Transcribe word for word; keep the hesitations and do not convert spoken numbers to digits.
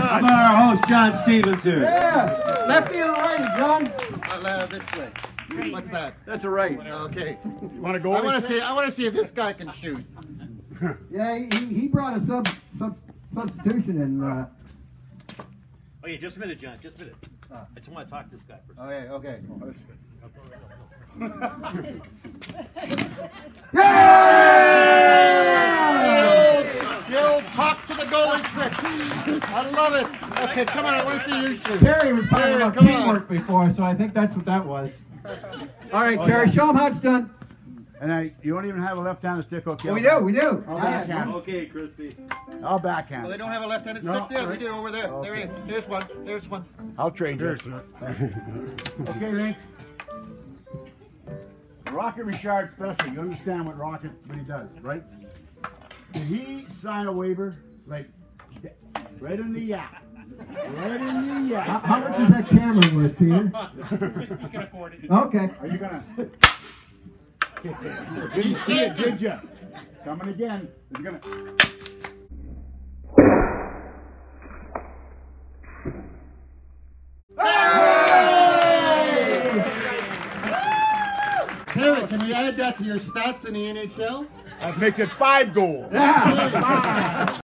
How about our host, John Stevens here? Yeah, lefty or righty, John? Uh, this way. What's that? That's a right. Okay. You want to go? I want to see. I want to see if this guy can shoot. Yeah, he, he brought a sub, sub substitution in. Uh, Oh yeah, just a minute, John. Just a minute. I just want to talk to this guy first. Okay. Okay. yeah! The old talk to the goalie trick. I love it. Okay, come on. I want to see you shoot. Terry was talking Terry, about come teamwork before, so I think that's what that was. All right, Terry, show him how it's done. And I, you don't even have a left-handed stick, okay? We do, we do. I'll Yeah. backhand. Okay, Crispy. I'll backhand. Well, they don't have a left-handed No, stick there. right. We do over there. Okay. There he is. Here's one. Here's one. I'll trade you. Okay, Link. Rocket Richard special. You understand what Rocket what he does, right? Did he sign a waiver? Like, right in the yap. Right in the yap. How, how much is that camera worth, Peter? You can afford it. Okay. Are you gonna? Didn't see it, did you? Coming again. He's gonna. Terry, can we add that to your stats in the N H L? That makes it five goals. Yeah.